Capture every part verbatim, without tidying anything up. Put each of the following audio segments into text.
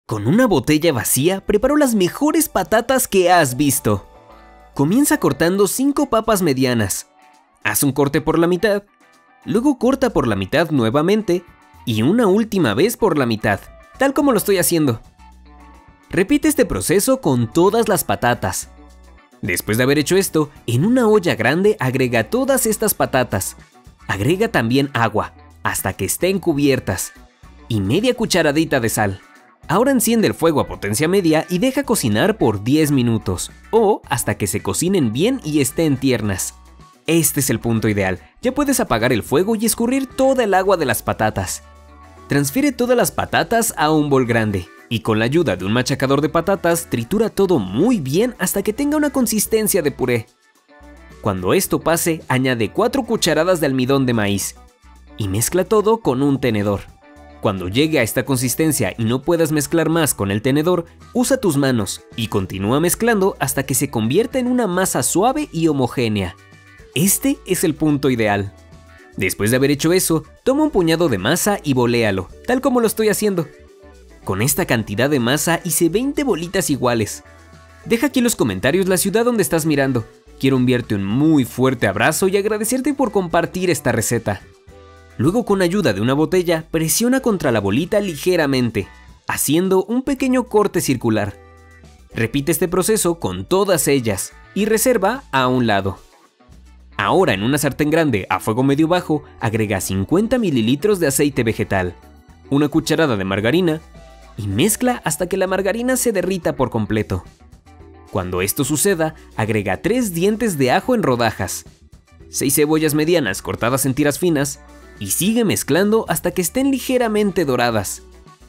Con una botella vacía, preparo las mejores patatas que has visto. Comienza cortando cinco papas medianas. Haz un corte por la mitad, luego corta por la mitad nuevamente y una última vez por la mitad, tal como lo estoy haciendo. Repite este proceso con todas las patatas. Después de haber hecho esto, en una olla grande agrega todas estas patatas. Agrega también agua, hasta que estén cubiertas, y media cucharadita de sal. Ahora enciende el fuego a potencia media y deja cocinar por diez minutos, o hasta que se cocinen bien y estén tiernas. Este es el punto ideal. Ya puedes apagar el fuego y escurrir toda el agua de las patatas. Transfiere todas las patatas a un bol grande, y con la ayuda de un machacador de patatas, tritura todo muy bien hasta que tenga una consistencia de puré. Cuando esto pase, añade cuatro cucharadas de almidón de maíz, y mezcla todo con un tenedor. Cuando llegue a esta consistencia y no puedas mezclar más con el tenedor, usa tus manos y continúa mezclando hasta que se convierta en una masa suave y homogénea. Este es el punto ideal. Después de haber hecho eso, toma un puñado de masa y voléalo, tal como lo estoy haciendo. Con esta cantidad de masa hice veinte bolitas iguales. Deja aquí en los comentarios la ciudad donde estás mirando. Quiero enviarte un muy fuerte abrazo y agradecerte por compartir esta receta. Luego, con ayuda de una botella, presiona contra la bolita ligeramente, haciendo un pequeño corte circular. Repite este proceso con todas ellas y reserva a un lado. Ahora, en una sartén grande a fuego medio bajo, agrega cincuenta mililitros de aceite vegetal, una cucharada de margarina y mezcla hasta que la margarina se derrita por completo. Cuando esto suceda, agrega tres dientes de ajo en rodajas, seis cebollas medianas cortadas en tiras finas, y sigue mezclando hasta que estén ligeramente doradas.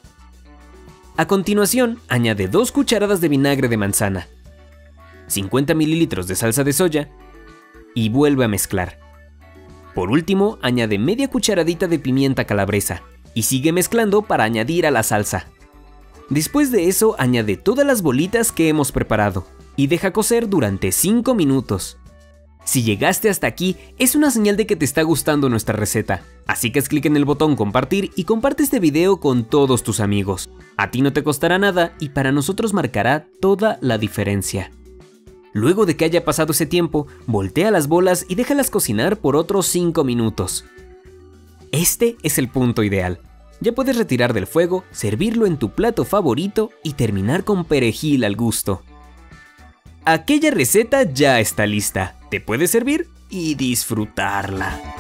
A continuación, añade dos cucharadas de vinagre de manzana, cincuenta mililitros de salsa de soya y vuelve a mezclar. Por último, añade media cucharadita de pimienta calabresa y sigue mezclando para añadir a la salsa. Después de eso, añade todas las bolitas que hemos preparado y deja cocer durante cinco minutos. Si llegaste hasta aquí, es una señal de que te está gustando nuestra receta, así que haz clic en el botón compartir y comparte este video con todos tus amigos. A ti no te costará nada y para nosotros marcará toda la diferencia. Luego de que haya pasado ese tiempo, voltea las bolas y déjalas cocinar por otros cinco minutos. Este es el punto ideal. Ya puedes retirar del fuego, servirlo en tu plato favorito y terminar con perejil al gusto. Aquella receta ya está lista. Te puedes servir y disfrutarla.